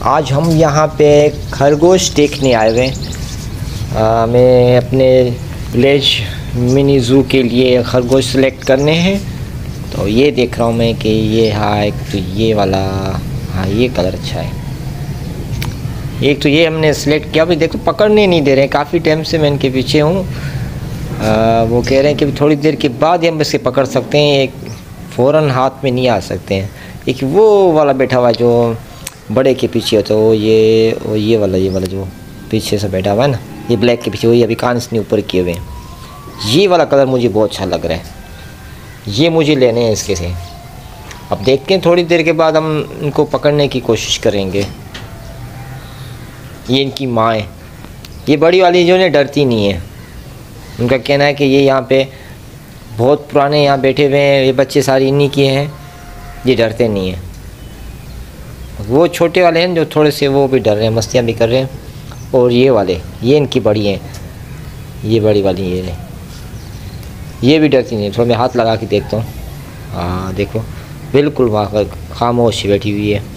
आज हम यहाँ पे खरगोश देखने आए हुए हैं। मैं अपने विलेज मिनी ज़ू के लिए खरगोश सेलेक्ट करने हैं। तो ये देख रहा हूँ मैं कि ये एक तो ये वाला, हाँ ये कलर अच्छा है। एक तो ये हमने सेलेक्ट किया। अभी देखो पकड़ने नहीं दे रहे हैं, काफ़ी टाइम से मैं इनके पीछे हूँ। वो कह रहे हैं कि थोड़ी देर के बाद ही हम इसके पकड़ सकते हैं, एक फ़ौरन हाथ में नहीं आ सकते हैं। एक वो वाला बैठा हुआ है जो बड़े के पीछे होता है, वो ये वाला जो पीछे से बैठा हुआ है ना, ये ब्लैक के पीछे, वही अभी कान से ऊपर किए हुए हैं। ये वाला कलर मुझे बहुत अच्छा लग रहा है, ये मुझे लेने हैं इसके से। अब देखते हैं, थोड़ी देर के बाद हम इनको पकड़ने की कोशिश करेंगे। ये इनकी माँ है, ये बड़ी वाली जो है डरती नहीं है। उनका कहना है कि ये यहाँ पे बहुत पुराने यहाँ बैठे हुए हैं, ये बच्चे सारे इन्हीं के हैं, ये डरते नहीं हैं। वो छोटे वाले हैं जो थोड़े से, वो भी डर रहे हैं, मस्तियाँ भी कर रहे हैं। और ये वाले, ये इनकी बड़ी हैं, ये बड़ी वाली ये भी डरती नहीं है। थोड़ा मैं हाथ लगा के देखता हूँ, हाँ देखो बिल्कुल वहाँ खामोश बैठी हुई है,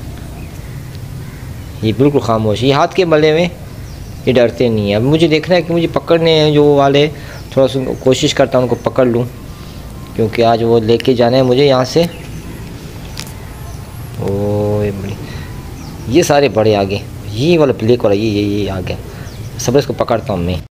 ये बिल्कुल खामोश। ये हाथ के बले में ये डरते नहीं है। अब मुझे देखना है कि मुझे पकड़ने हैं जो वाले, थोड़ा सा कोशिश करता हूँ उनको पकड़ लूँ, क्योंकि आज वो लेके जाना है मुझे यहाँ से। ओ ये सारे बड़े आगे, ये वाला ब्लैक वाला ये आ गया। सब इसको पकड़ता हूँ मैं।